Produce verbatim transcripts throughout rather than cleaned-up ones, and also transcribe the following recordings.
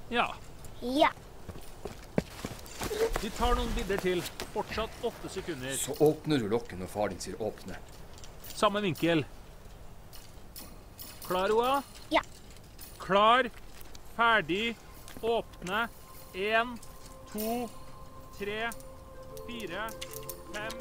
Ja. Ja. Vi tar noen bilder til. Fortsatt åtte sekunder. Så åpner du lokket når far din sier åpne. Samme vinkel. Klar, Oa? Ja. Klar, ferdig, åpne. En, to, tre, fire, fem...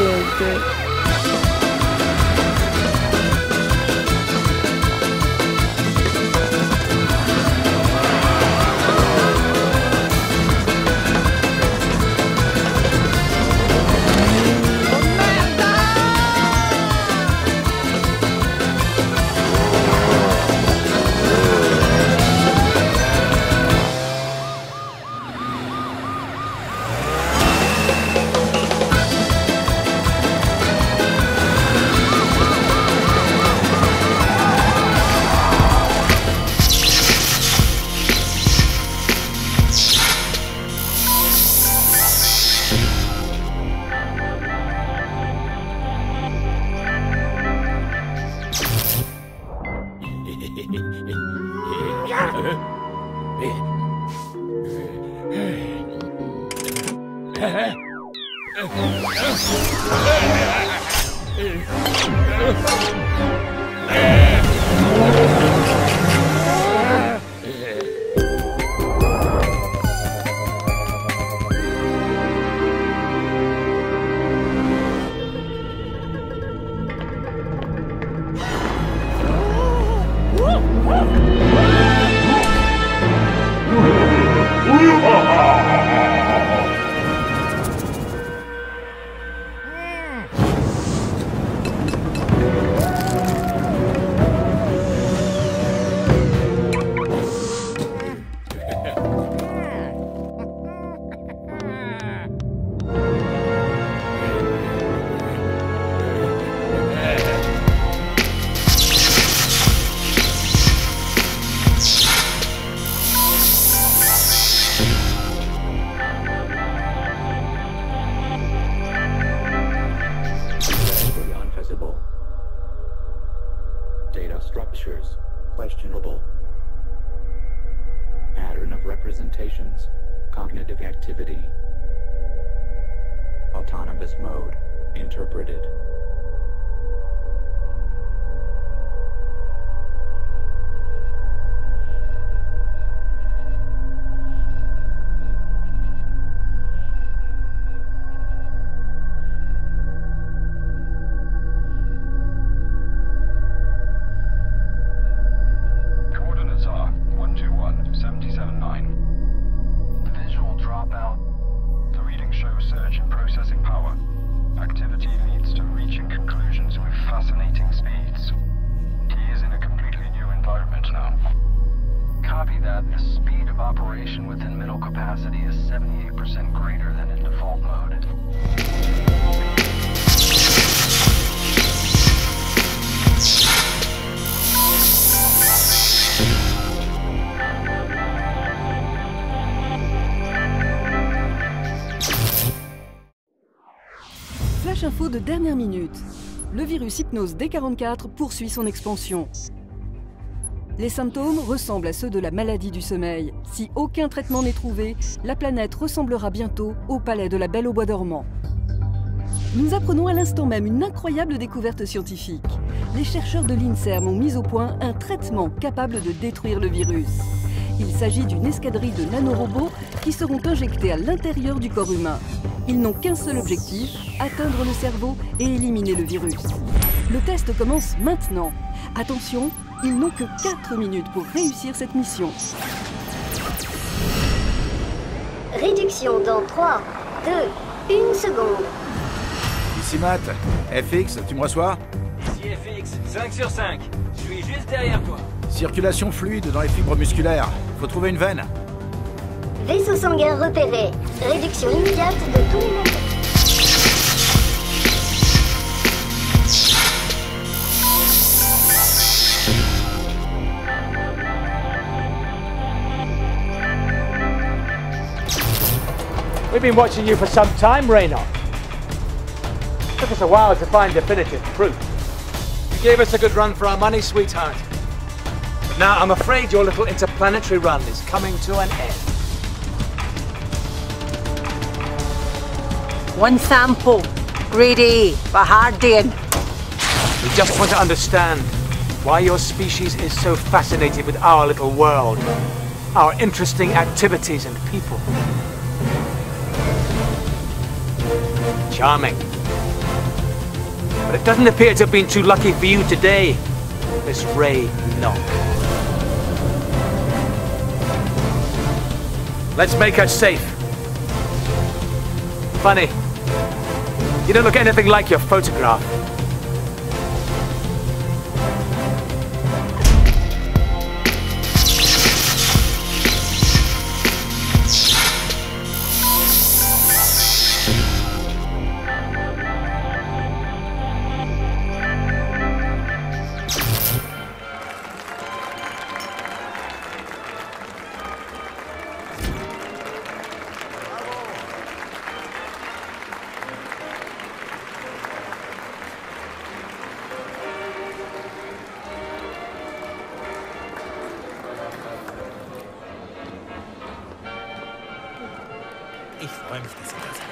volte. Data structures questionable. Pattern of representations, cognitive activity. Autonomous mode interpreted. Flash info de dernière minute. Le virus Hypnose D quarante-quatre poursuit son expansion. Les symptômes ressemblent à ceux de la maladie du sommeil. Si aucun traitement n'est trouvé, la planète ressemblera bientôt au palais de la Belle au bois dormant. Nous apprenons à l'instant même une incroyable découverte scientifique. Les chercheurs de l'INSERM ont mis au point un traitement capable de détruire le virus. Il s'agit d'une escadrille de nanorobots qui seront injectés à l'intérieur du corps humain. Ils n'ont qu'un seul objectif, atteindre le cerveau et éliminer le virus. Le test commence maintenant. Attention, ils n'ont que quatre minutes pour réussir cette mission. Réduction dans trois, deux, une seconde. Ici Matt, F X, tu me reçois? Ici F X, cinq sur cinq. Je suis juste derrière toi. Circulation fluide dans les fibres musculaires. Faut trouver une veine. Vaisseau sanguin repéré. Réduction immédiate de tous les métaux. We've been watching you for some time, Raynor. Took us a while to find definitive proof. You gave us a good run for our money, sweetheart. But now I'm afraid your little interplanetary run is coming to an end. One sample. Grade A, Bahardian. We just want to understand why your species is so fascinated with our little world, our interesting activities and people. Charming. But it doesn't appear to have been too lucky for you today, Miss Ray Knock. Let's make her safe. Funny. You don't look anything like your photograph. Ich freue mich, dass ihr da seid.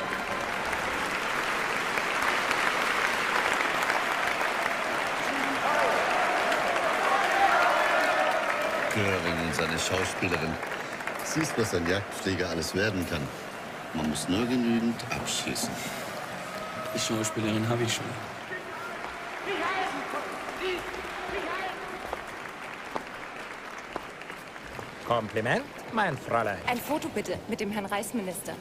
Göring und seine Schauspielerin. Siehst, was ein Jagdpfleger alles werden kann. Man muss nur genügend abschießen. Die Schauspielerin habe ich schon. Kompliment, mein Fräulein. Ein Foto bitte mit dem Herrn Reichsminister.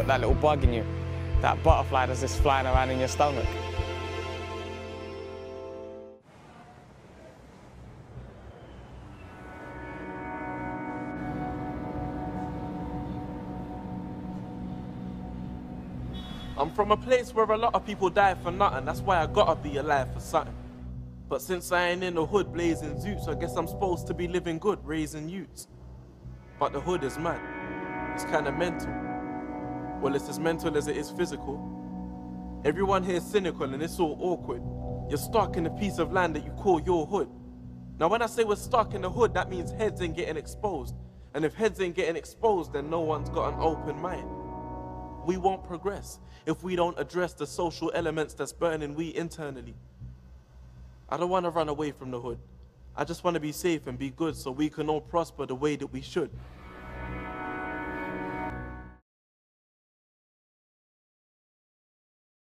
that little bug in you, that butterfly that's just flying around in your stomach. I'm from a place where a lot of people die for nothing. That's why I gotta be alive for something. But since I ain't in the hood blazing zoots, I guess I'm supposed to be living good, raising youths. But the hood is mad. It's kinda mental. Well, it's as mental as it is physical. Everyone here is cynical and it's all awkward. You're stuck in a piece of land that you call your hood. Now when I say we're stuck in the hood, that means heads ain't getting exposed. And if heads ain't getting exposed, then no one's got an open mind. We won't progress if we don't address the social elements that's burning we internally. I don't want to run away from the hood. I just want to be safe and be good so we can all prosper the way that we should.